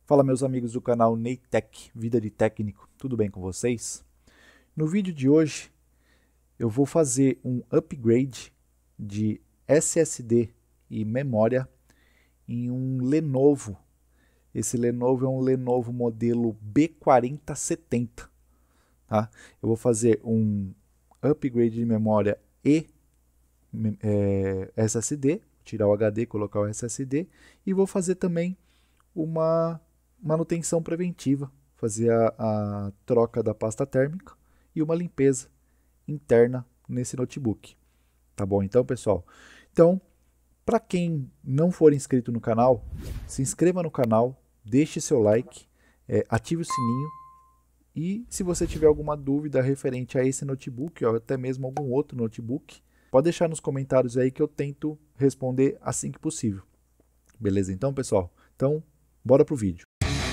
Fala meus amigos do canal Neitec, Vida de Técnico, tudo bem com vocês? No vídeo de hoje eu vou fazer um upgrade de SSD e memória em um Lenovo. Esse Lenovo é um Lenovo modelo B4070, tá? Eu vou fazer um upgrade de memória e SSD, tirar o HD, colocar o SSD, e vou fazer também uma manutenção preventiva, fazer a troca da pasta térmica e uma limpeza interna nesse notebook. Tá bom então, pessoal? Então, para quem não for inscrito no canal, se inscreva no canal, deixe seu like, ative o sininho e se você tiver alguma dúvida referente a esse notebook ou até mesmo algum outro notebook, pode deixar nos comentários aí que eu tento responder assim que possível. Beleza então, pessoal? Então, bora pro vídeo.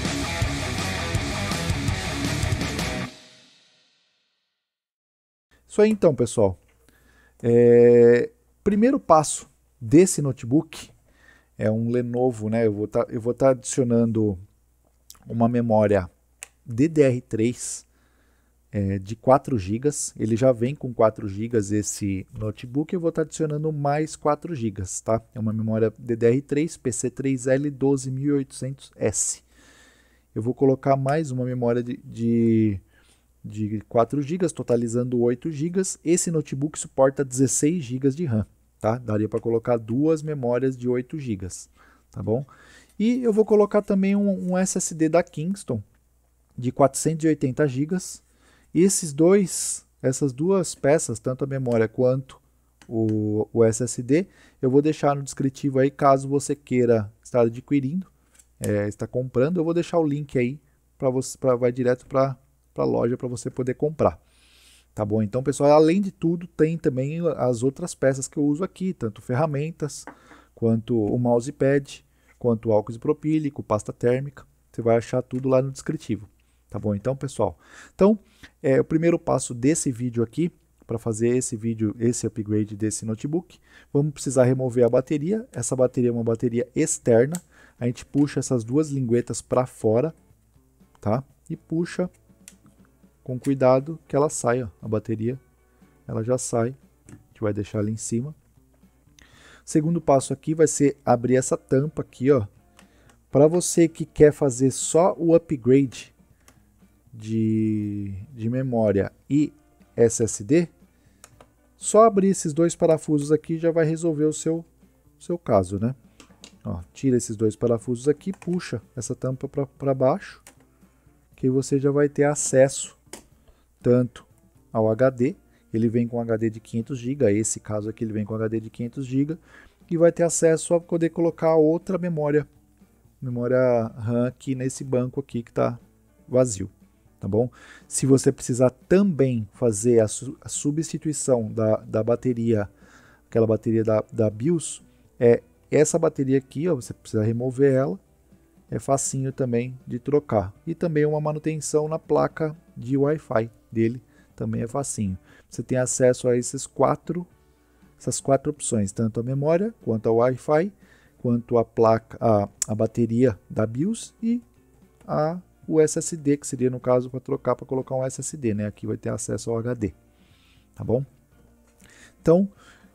Isso aí então, pessoal. Primeiro passo desse notebook é um Lenovo, né? Eu vou tá adicionando uma memória DDR3 de 4 GB. Ele já vem com 4 GB esse notebook. Eu vou estar adicionando mais 4 GB, tá? É uma memória DDR3 PC3L 12800S. Eu vou colocar mais uma memória de 4 GB, totalizando 8 GB. Esse notebook suporta 16 GB de RAM, tá? Daria para colocar duas memórias de 8 GB, tá bom? E eu vou colocar também um SSD da Kingston de 480 GB. E essas duas peças, tanto a memória quanto o SSD, eu vou deixar no descritivo aí, caso você queira estar adquirindo, está comprando, eu vou deixar o link aí vai direto para a loja para você poder comprar. Tá bom? Então, pessoal, além de tudo, tem também as outras peças que eu uso aqui, tanto ferramentas, quanto o mousepad, quanto o álcool isopropílico, pasta térmica. Você vai achar tudo lá no descritivo. Tá bom? Então, pessoal, o primeiro passo desse vídeo aqui, para fazer esse upgrade desse notebook, vamos precisar remover a bateria. Essa bateria é uma bateria externa. A gente puxa essas duas linguetas para fora, tá? E puxa com cuidado que ela saia, a bateria, ela já sai. A gente vai deixar ali em cima. Segundo passo aqui vai ser abrir essa tampa aqui, ó. Para você que quer fazer só o upgrade de memória e SSD, só abrir esses dois parafusos aqui já vai resolver o seu caso, né? Ó, tira esses dois parafusos aqui, puxa essa tampa para baixo, que você já vai ter acesso tanto ao HD, ele vem com HD de 500 GB, esse caso aqui ele vem com HD de 500 GB, e vai ter acesso a poder colocar outra memória RAM aqui nesse banco aqui que está vazio, tá bom? Se você precisar também fazer a substituição da bateria, aquela bateria da BIOS, essa bateria aqui, ó, você precisa remover ela, é facinho também de trocar. E também uma manutenção na placa de Wi-Fi dele, também é facinho. Você tem acesso a essas quatro opções, tanto a memória, quanto a Wi-Fi, quanto a placa, a bateria da BIOS e o SSD, que seria no caso para trocar para colocar um SSD, né? Aqui vai ter acesso ao HD, tá bom? Então,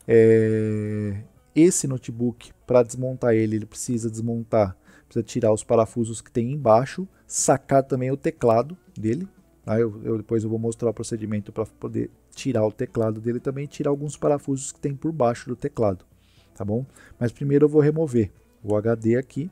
esse notebook, para desmontar ele precisa tirar os parafusos que tem embaixo, sacar também o teclado dele, tá? Depois eu vou mostrar o procedimento para poder tirar o teclado dele também, tirar alguns parafusos que tem por baixo do teclado, tá bom? Mas primeiro eu vou remover o HD aqui.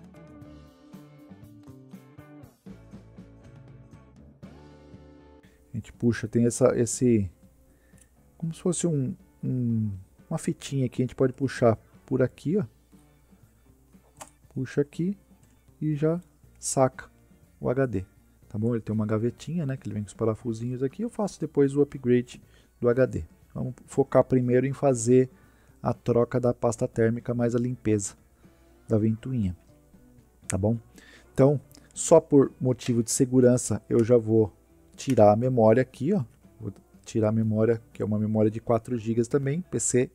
A gente puxa, tem como se fosse uma fitinha aqui, a gente pode puxar por aqui, ó. Puxa aqui e já saca o HD, tá bom? Ele tem uma gavetinha, né, que ele vem com os parafusinhos aqui. Eu faço depois o upgrade do HD. Vamos focar primeiro em fazer a troca da pasta térmica mais a limpeza da ventoinha, tá bom? Então, só por motivo de segurança, eu já vou tirar a memória aqui, ó. Vou tirar a memória, que é uma memória de 4 GB também, PC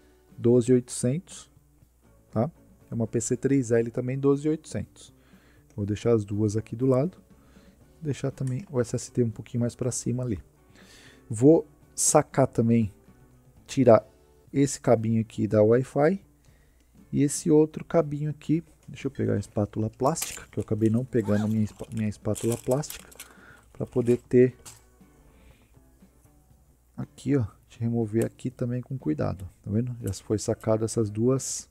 12800, tá? É uma PC3L também 12800. Vou deixar as duas aqui do lado. Deixar também o SSD um pouquinho mais para cima ali. Vou sacar também, tirar esse cabinho aqui da Wi-Fi e esse outro cabinho aqui. Deixa eu pegar a espátula plástica, que eu acabei não pegando minha espátula plástica, para poder ter aqui, ó, de remover aqui também com cuidado, tá vendo? Já foi sacado essas duas,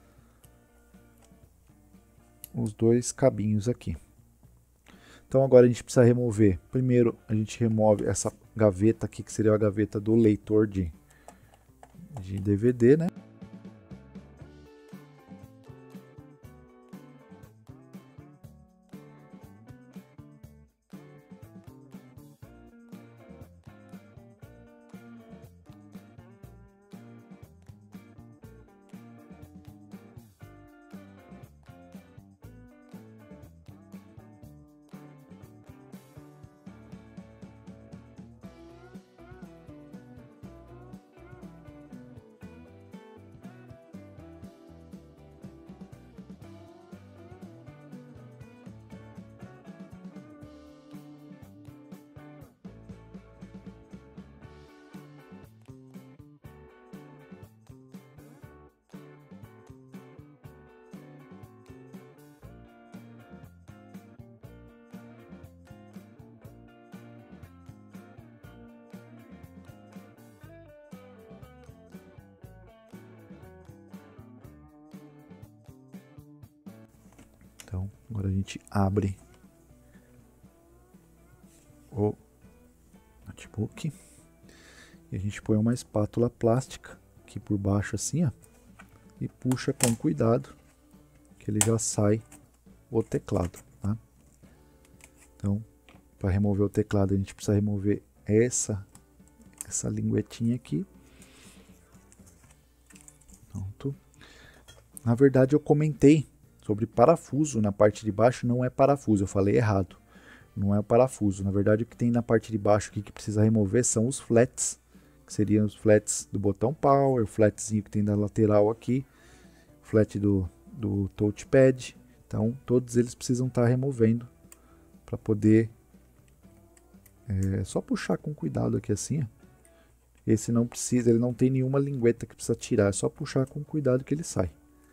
os dois cabinhos aqui. Então agora a gente precisa remover, primeiro a gente remove essa gaveta aqui, que seria a gaveta do leitor de DVD, né? Então, agora a gente abre o notebook e a gente põe uma espátula plástica aqui por baixo assim, ó, e puxa com cuidado que ele já sai o teclado, tá? Então, para remover o teclado a gente precisa remover essa linguetinha aqui. Pronto. Na verdade eu comentei sobre parafuso na parte de baixo, não é parafuso, eu falei errado. Não é o parafuso, na verdade o que tem na parte de baixo aqui que precisa remover são os flats, que seriam os flats do botão power, o flatzinho que tem da lateral aqui, o flat do touchpad. Então todos eles precisam estar removendo para poder, só puxar com cuidado aqui assim, ó. Esse não precisa, ele não tem nenhuma lingueta que precisa tirar, é só puxar com cuidado que ele sai.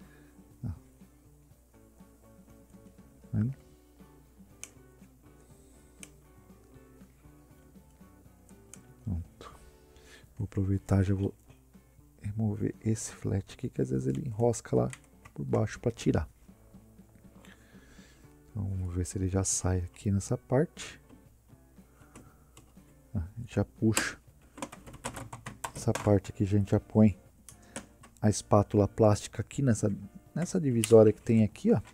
Pronto. Vou aproveitar, já vou remover esse flat aqui, que às vezes ele enrosca lá por baixo para tirar. Então, vamos ver se ele já sai aqui nessa parte. A gente já puxa essa parte aqui, a gente já põe a espátula plástica aqui nessa divisória que tem aqui, ó,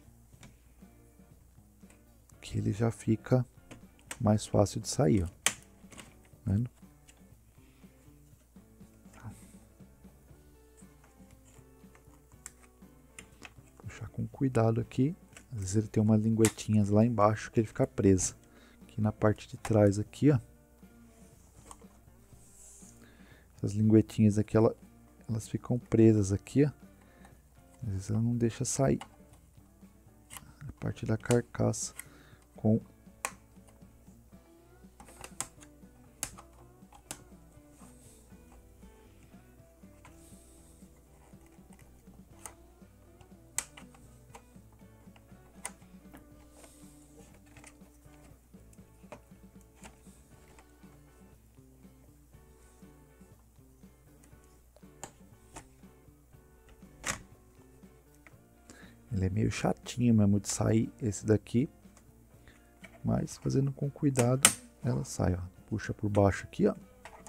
que ele já fica mais fácil de sair, ó. Tá vendo? Puxar com cuidado aqui. Às vezes ele tem umas linguetinhas lá embaixo que ele fica preso. Aqui na parte de trás aqui, ó. Essas linguetinhas aqui, elas ficam presas aqui, ó. Às vezes ela não deixa sair a parte da carcaça com ele é meio chatinho mesmo de sair esse daqui, mas fazendo com cuidado ela sai, ó. Puxa por baixo aqui, ó.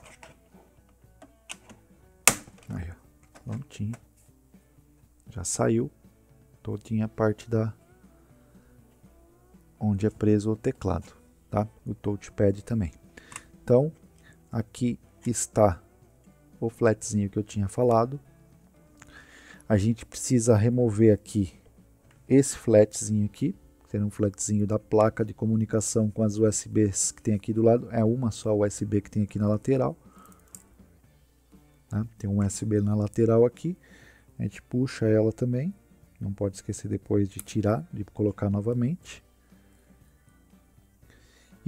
Aí, ó, prontinho. Já saiu todinha a parte onde é preso o teclado, tá? O touchpad também. Então, aqui está o flatzinho que eu tinha falado. A gente precisa remover aqui esse flatzinho aqui, que é um flatzinho da placa de comunicação com as USBs que tem aqui do lado. É uma só USB que tem aqui na lateral, tá? Tem um USB na lateral aqui. A gente puxa ela também. Não pode esquecer depois de tirar, de colocar novamente.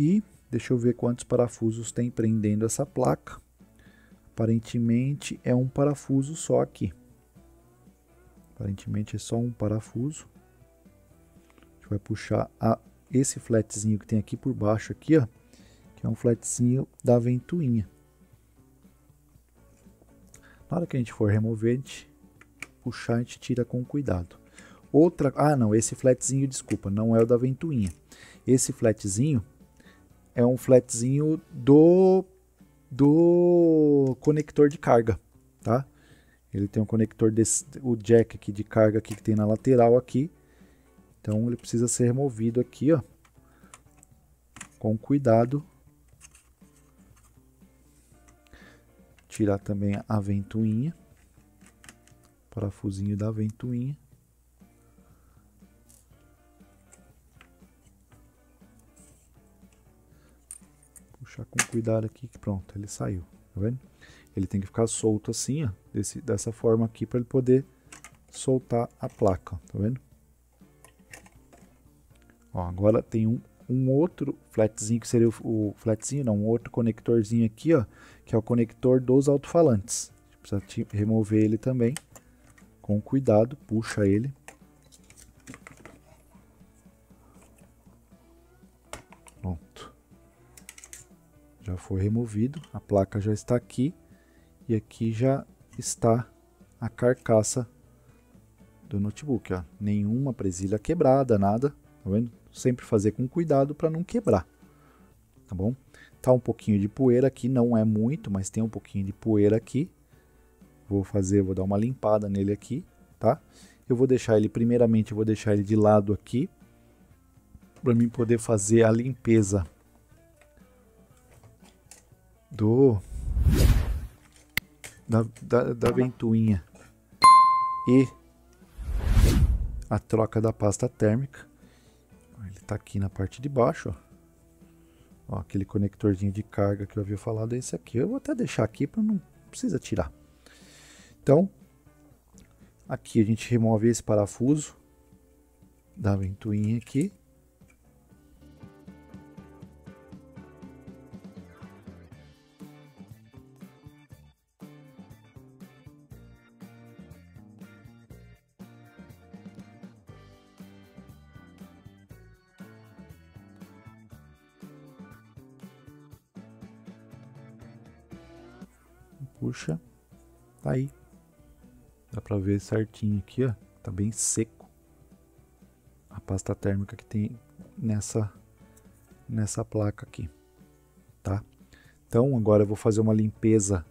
E deixa eu ver quantos parafusos tem prendendo essa placa. Aparentemente é um parafuso só aqui. Aparentemente é só um parafuso. A gente vai puxar esse flatzinho que tem aqui por baixo aqui, ó, que é um flatzinho da ventoinha. Na hora que a gente for remover, a gente puxar, a gente tira com cuidado. Não, esse flatzinho, desculpa, não é o da ventoinha. Esse flatzinho é um flatzinho do conector de carga, tá? Ele tem um conector o jack aqui de carga aqui que tem na lateral aqui. Então ele precisa ser removido aqui, ó, com cuidado. Tirar também a ventoinha, parafusinho da ventoinha. Puxar com cuidado aqui que pronto, ele saiu, tá vendo? Ele tem que ficar solto assim, ó, dessa forma aqui para ele poder soltar a placa, tá vendo? Ó, agora tem um outro flatzinho que seria o flatzinho, não, um outro conectorzinho aqui, ó, que é o conector dos alto-falantes. Precisa remover ele também com cuidado, puxa ele. Pronto. Já foi removido, a placa já está aqui e aqui já está a carcaça do notebook, ó. Nenhuma presilha quebrada, nada, tá vendo? Sempre fazer com cuidado para não quebrar, tá bom? Tá um pouquinho de poeira aqui, não é muito, mas tem um pouquinho de poeira aqui. Vou dar uma limpada nele aqui, tá? Eu vou deixar ele, primeiramente, eu vou deixar ele de lado aqui, para mim poder fazer a limpeza da ventoinha e a troca da pasta térmica. Ele está aqui na parte de baixo, ó. Ó, aquele conectorzinho de carga que eu havia falado é esse aqui. Eu vou até deixar aqui para não precisa tirar. Então, aqui a gente remove esse parafuso da ventoinha aqui. Puxa, tá aí. Dá pra ver certinho aqui, ó. Tá bem seco a pasta térmica que tem nessa placa aqui, tá? Então agora eu vou fazer uma limpeza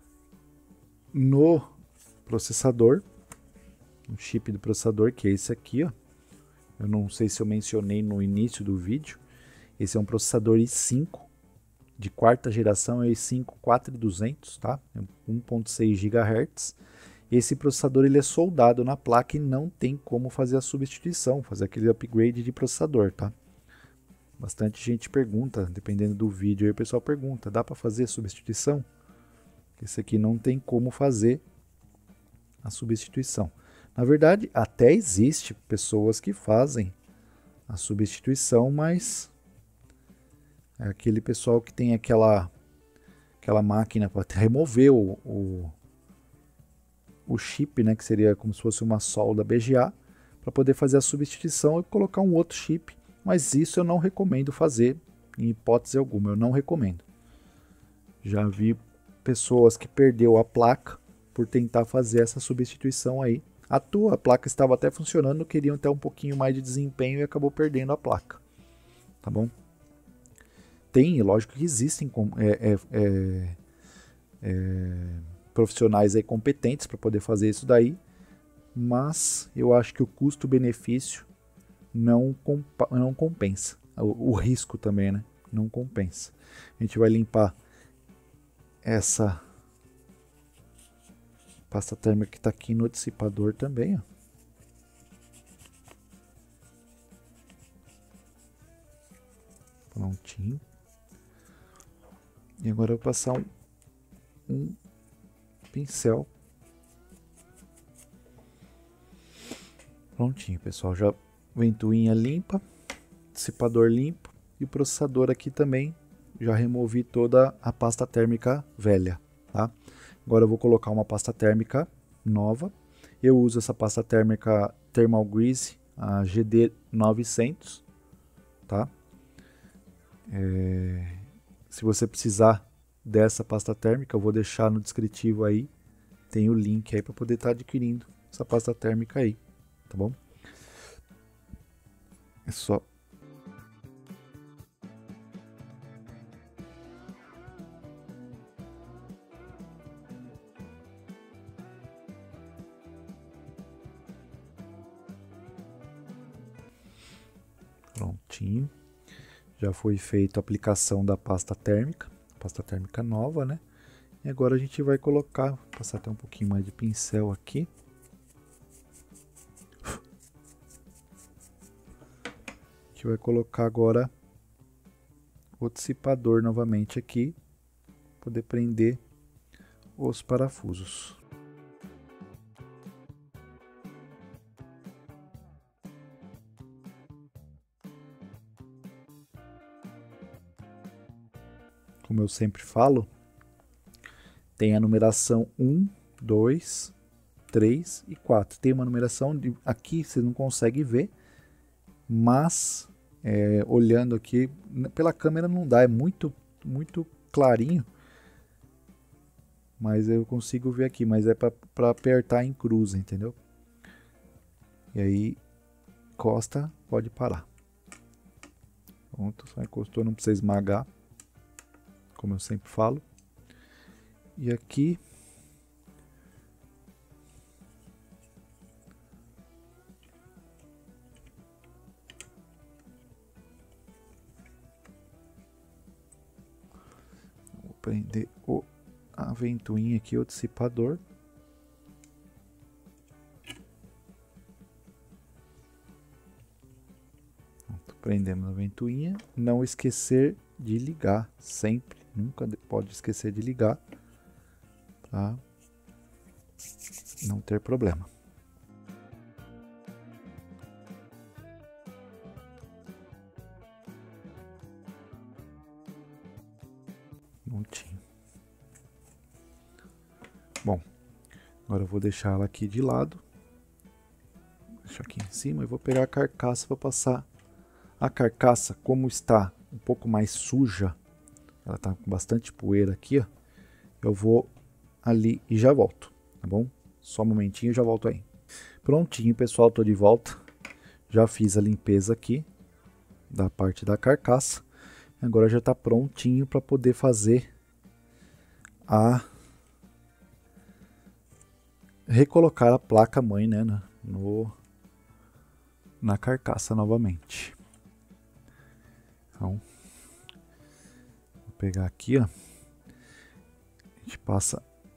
no processador, no chip do processador, que é esse aqui, ó. Eu não sei se eu mencionei no início do vídeo. Esse é um processador i5 de quarta geração, é o i5 4200, tá? 1.6 GHz. Esse processador ele é soldado na placa e não tem como fazer a substituição, fazer aquele upgrade de processador, tá? Bastante gente pergunta, dependendo do vídeo aí o pessoal pergunta, dá para fazer a substituição? Esse aqui não tem como fazer a substituição. Na verdade, até existe pessoas que fazem a substituição, mas é aquele pessoal que tem aquela máquina para remover o chip, né, que seria como se fosse uma solda BGA, para poder fazer a substituição e colocar um outro chip. Mas isso eu não recomendo fazer, em hipótese alguma, eu não recomendo. Já vi pessoas que perdeu a placa por tentar fazer essa substituição aí. A placa estava até funcionando, queriam ter um pouquinho mais de desempenho e acabou perdendo a placa. Tá bom? Tem, lógico que existem profissionais aí competentes para poder fazer isso daí, mas eu acho que o custo-benefício não compensa. O risco também, né? Não compensa. A gente vai limpar essa pasta térmica que está aqui no dissipador também, ó. Prontinho. E agora eu vou passar um pincel. Prontinho, pessoal. Já ventoinha limpa, dissipador limpo. E o processador aqui também, já removi toda a pasta térmica velha, tá? Agora eu vou colocar uma pasta térmica nova. Eu uso essa pasta térmica Thermal Grease, a GD900, tá? Se você precisar dessa pasta térmica, eu vou deixar no descritivo aí, tem o link aí para poder estar adquirindo essa pasta térmica aí, tá bom? É só prontinho. Já foi feita a aplicação da pasta térmica nova, né? E agora a gente vai colocar, passar até um pouquinho mais de pincel aqui. A gente vai colocar agora o dissipador novamente aqui, poder prender os parafusos. Como eu sempre falo, tem a numeração 1, 2, 3 e 4. Tem uma numeração de aqui você não consegue ver, mas olhando aqui pela câmera não dá, é muito clarinho, mas eu consigo ver aqui, mas é para apertar em cruz, entendeu? E aí encosta, pode parar. Pronto, só encostou, não precisa esmagar, como eu sempre falo. E aqui vou prender a ventoinha aqui, o dissipador. Pronto, prendemos a ventoinha. Não esquecer de ligar sempre, nunca pode esquecer de ligar, para não ter problema. Prontinho. Bom, agora eu vou deixar ela aqui de lado. Deixa aqui em cima e vou pegar a carcaça para passar. A carcaça, como está um pouco mais suja, ela tá com bastante poeira aqui, ó. Eu vou ali e já volto, tá bom? Só um momentinho e já volto aí. Prontinho, pessoal, tô de volta. Já fiz a limpeza aqui da parte da carcaça. Agora já tá prontinho para poder fazer recolocar a placa mãe, né, na carcaça novamente. Então, vou pegar aqui, ó. A gente passa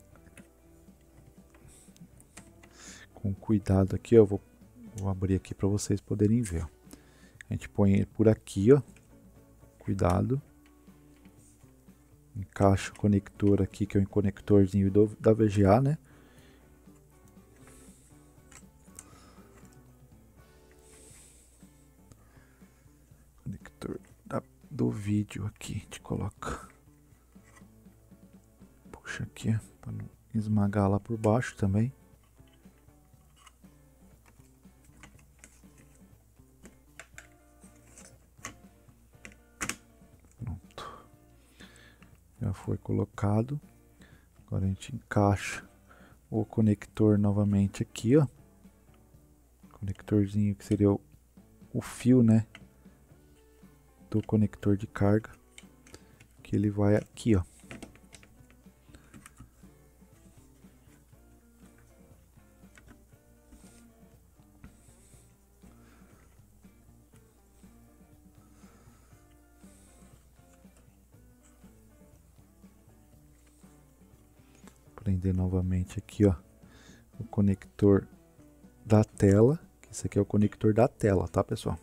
com cuidado aqui, ó. Vou abrir aqui para vocês poderem ver, ó. A gente põe ele por aqui, ó. Cuidado. Encaixa o conector aqui, que é o conectorzinho da VGA, né? Conector do vídeo aqui, a gente coloca. Puxa aqui, para não esmagar lá por baixo também. Pronto. Já foi colocado. Agora a gente encaixa o conector novamente aqui, ó. Conectorzinho que seria o fio, né, do conector de carga, que ele vai aqui, ó. Prender novamente aqui, ó, o conector da tela, que esse aqui é o conector da tela, tá, pessoal?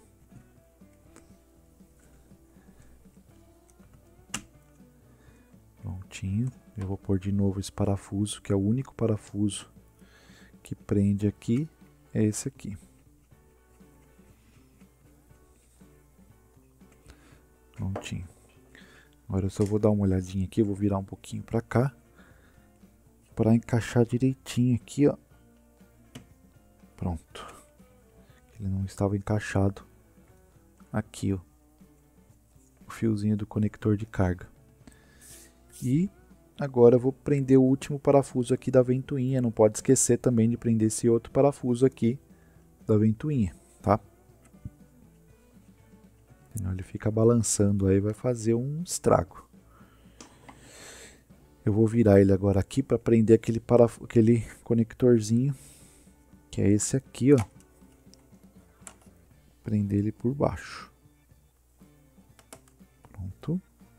Prontinho. Eu vou pôr de novo esse parafuso, que é o único parafuso que prende aqui, é esse aqui. Prontinho. Agora eu só vou dar uma olhadinha aqui, vou virar um pouquinho para cá, para encaixar direitinho aqui, ó. Pronto. Ele não estava encaixado aqui, ó, o fiozinho do conector de carga. E agora eu vou prender o último parafuso aqui da ventoinha. Não pode esquecer também de prender esse outro parafuso aqui da ventoinha, tá? Senão ele fica balançando aí, vai fazer um estrago. Eu vou virar ele agora aqui para prender aquele conectorzinho, que é esse aqui, ó. Prender ele por baixo. Pronto.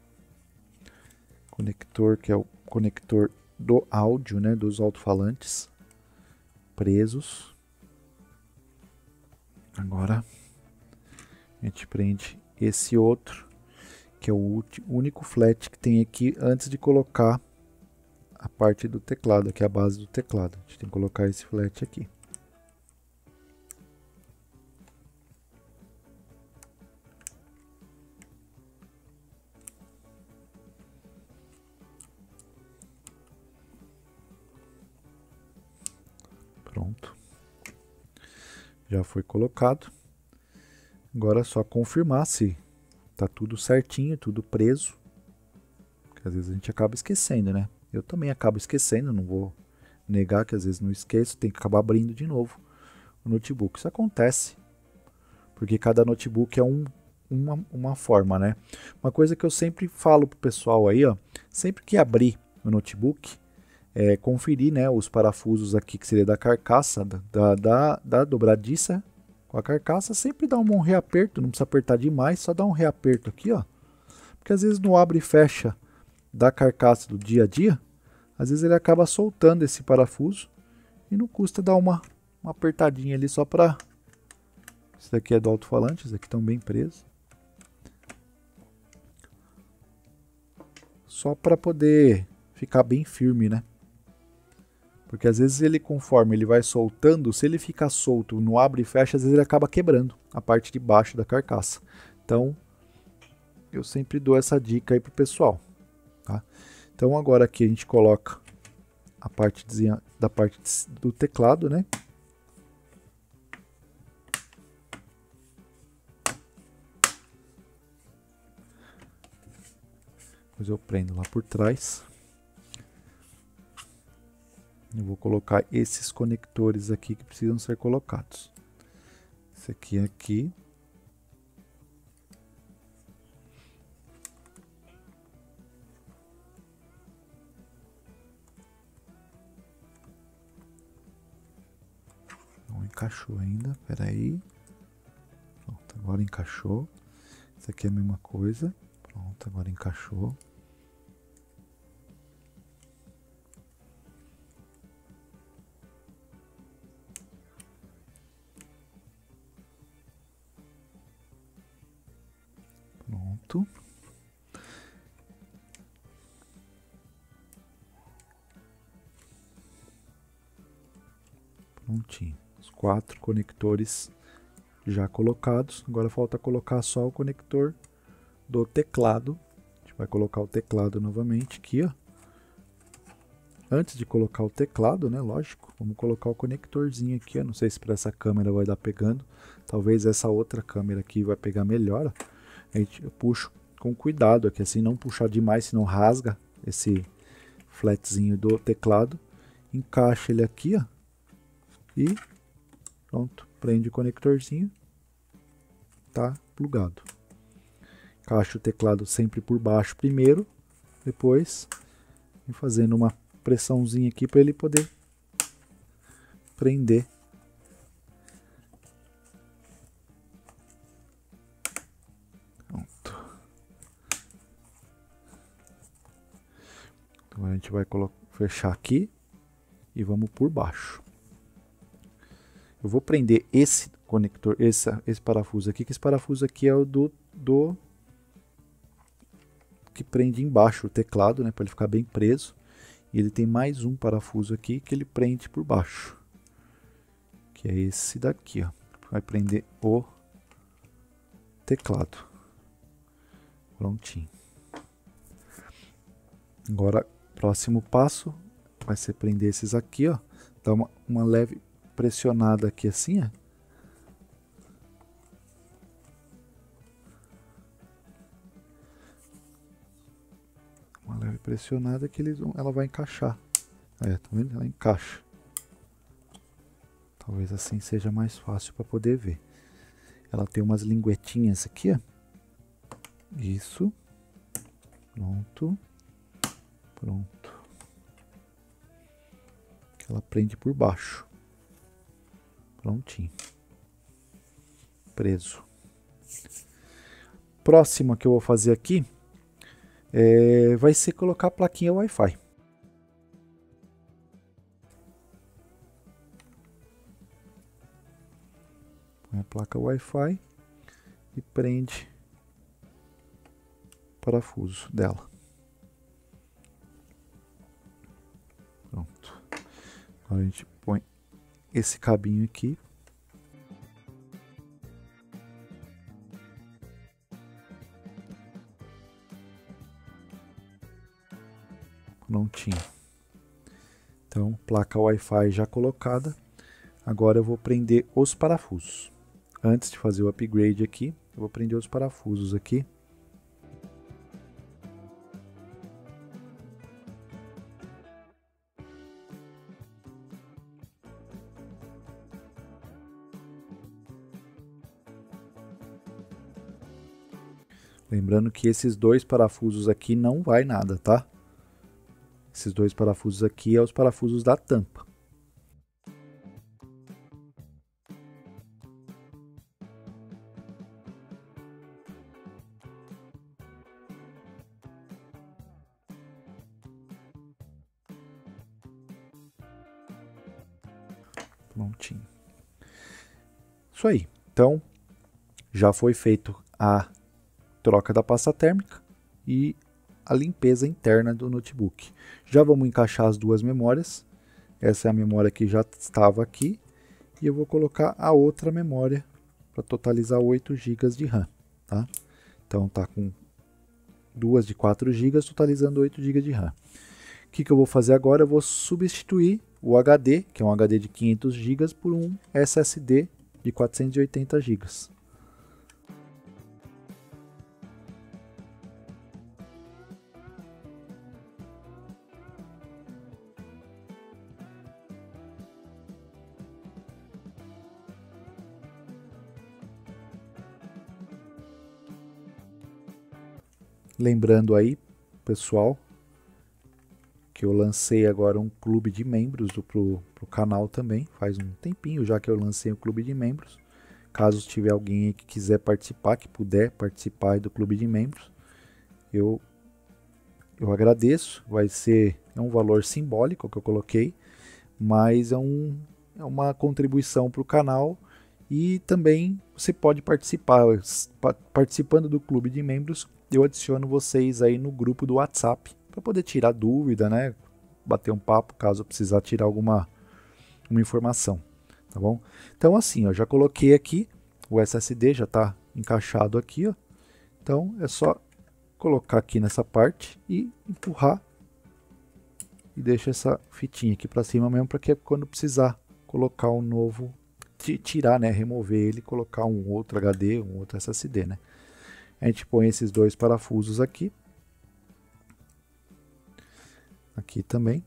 Conector, que é o conector do áudio, né, dos alto-falantes, presos. Agora a gente prende esse outro, que é o único flat que tem aqui antes de colocar a parte do teclado, aqui é a base do teclado. A gente tem que colocar esse flat aqui. Pronto. Já foi colocado. Agora é só confirmar se tá tudo certinho, tudo preso. Porque às vezes a gente acaba esquecendo, né? Eu também acabo esquecendo, não vou negar que às vezes não esqueço, tem que acabar abrindo de novo o notebook. Isso acontece, porque cada notebook é uma forma, né? Uma coisa que eu sempre falo pro pessoal aí, ó, sempre que abrir o notebook, conferir, né, os parafusos aqui, que seria da carcaça, da dobradiça com a carcaça, sempre dá um reaperto, não precisa apertar demais, só dá um reaperto aqui, ó, porque às vezes no abre e fecha da carcaça do dia a dia, às vezes ele acaba soltando esse parafuso e não custa dar uma apertadinha ali só para... Esse daqui é do alto-falante, esses aqui estão bem presos. Só para poder ficar bem firme, né? Porque às vezes ele, conforme ele vai soltando, se ele ficar solto no abre e fecha, às vezes ele acaba quebrando a parte de baixo da carcaça. Então, eu sempre dou essa dica aí pro pessoal, tá? Então agora aqui a gente coloca a parte do teclado, né? Depois eu prendo lá por trás. Eu vou colocar esses conectores aqui que precisam ser colocados. Esse aqui é aqui. Não encaixou ainda, espera aí. Pronto, agora encaixou. Esse aqui é a mesma coisa. Pronto, agora encaixou. Pronto. Prontinho. Os 4 conectores já colocados. Agora falta colocar só o conector do teclado. A gente vai colocar o teclado novamente aqui, ó. Antes de colocar o teclado, né, lógico, vamos colocar o conectorzinho aqui, ó. Não sei se para essa câmera vai dar pegando. Talvez essa outra câmera aqui vai pegar melhor, ó. Eu puxo com cuidado aqui, assim, não puxar demais, senão rasga esse flatzinho do teclado. Encaixa ele aqui, ó. E pronto, prende o conectorzinho. Tá plugado. Encaixa o teclado sempre por baixo primeiro, depois vem fazendo uma pressãozinha aqui para ele poder prender. Pronto. Então a gente vai fechar aqui e vamos por baixo. Eu vou prender esse conector, esse parafuso aqui, que esse parafuso aqui é o do que prende embaixo o teclado, né, para ele ficar bem preso. E ele tem mais um parafuso aqui que ele prende por baixo, que é esse daqui, ó. Vai prender o teclado. Prontinho. Agora, próximo passo vai ser prender esses aqui, ó. Dá uma leve pressionada aqui assim, ó. Uma leve pressionada que ela vai encaixar. Tá vendo? Ela encaixa. Talvez assim seja mais fácil para poder ver. Ela tem umas linguetinhas aqui, ó. Isso. Pronto. Pronto. Ela prende por baixo. Prontinho. Preso. Próxima que eu vou fazer aqui vai ser colocar a plaquinha Wi-Fi. Põe a placa Wi-Fi e prende o parafuso dela. Pronto. Agora a gente põe esse cabinho aqui. Prontinho. Então, placa Wi-Fi já colocada. Agora eu vou prender os parafusos. Antes de fazer o upgrade aqui, eu vou prender os parafusos aqui. Lembrando que esses dois parafusos aqui não vai nada, tá? Esses dois parafusos aqui são os parafusos da tampa. Prontinho. Isso aí. Então, já foi feito a troca da pasta térmica e a limpeza interna do notebook. Já vamos encaixar as duas memórias. Essa é a memória que já estava aqui. E eu vou colocar a outra memória para totalizar 8 GB de RAM. Tá? Então tá com duas de 4 GB, totalizando 8 GB de RAM. O que eu vou fazer agora? Eu vou substituir o HD, que é um HD de 500 GB, por um SSD de 480 GB. Lembrando aí, pessoal, que eu lancei agora um clube de membros pro canal também. Faz um tempinho já que eu lancei o clube de membros. Caso tiver alguém aí que quiser participar, que puder participar do clube de membros, eu agradeço. Vai ser um valor simbólico que eu coloquei, mas é uma contribuição para o canal. E também você pode participar. Participando do clube de membros, eu adiciono vocês aí no grupo do WhatsApp para poder tirar dúvida, né? Bater um papo caso precisar tirar uma informação, tá bom? Então assim, ó, já coloquei aqui o SSD, já está encaixado aqui, ó. Então é só colocar aqui nessa parte e empurrar e deixa essa fitinha aqui para cima mesmo, para que quando precisar colocar um novo, tirar, né, remover ele, colocar um outro HD, um outro SSD, né? A gente põe esses dois parafusos aqui. Aqui também.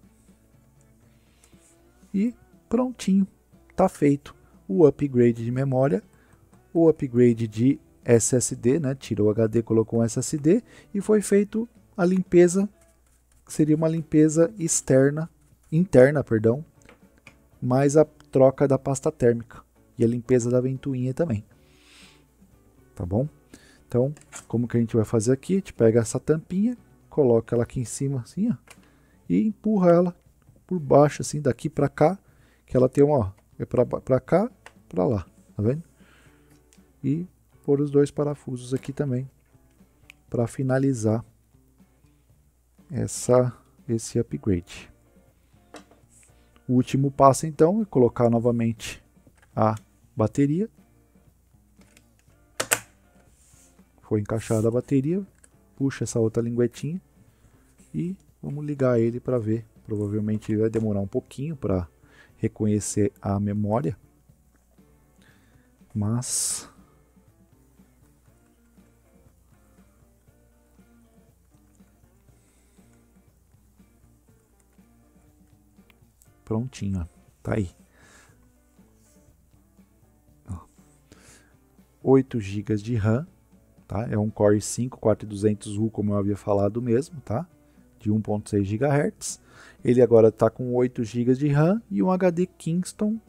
E prontinho. Tá feito o upgrade de memória, o upgrade de SSD, né? Tirou o HD, colocou um SSD e foi feito a limpeza, que seria uma limpeza interna, perdão, mais a troca da pasta térmica e a limpeza da ventoinha também. Tá bom? Então, como que a gente vai fazer aqui? A gente pega essa tampinha, coloca ela aqui em cima, assim, ó, e empurra ela por baixo, assim, daqui para cá, que ela tem uma, ó, é para cá, para lá, tá vendo? E pôr os dois parafusos aqui também, para finalizar esse upgrade. O último passo, então, é colocar novamente a bateria. Foi encaixada a bateria, puxa essa outra linguetinha e vamos ligar ele para ver. Provavelmente ele vai demorar um pouquinho para reconhecer a memória, mas prontinho, ó. Tá aí. 8 GB de RAM, tá? É um Core i5 4200U, como eu havia falado mesmo, tá? De 1.6 GHz. Ele agora está com 8 GB de RAM e um HD Kingston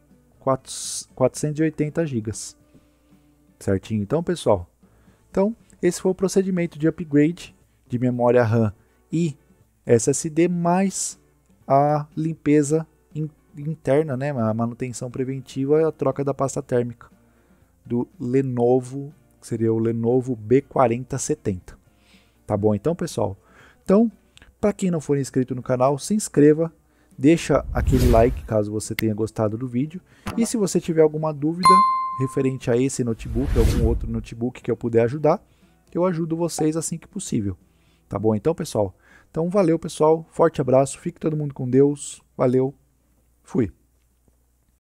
480 GB. Certinho então, pessoal? Então, esse foi o procedimento de upgrade de memória RAM e SSD, mais a limpeza interna, né? A manutenção preventiva e a troca da pasta térmica do Lenovo, que seria o Lenovo B4070. Tá bom então, pessoal? Então, para quem não for inscrito no canal, se inscreva, deixa aquele like caso você tenha gostado do vídeo, e se você tiver alguma dúvida referente a esse notebook, algum outro notebook que eu puder ajudar, eu ajudo vocês assim que possível. Tá bom então, pessoal? Então, valeu, pessoal, forte abraço, fique todo mundo com Deus, valeu, fui!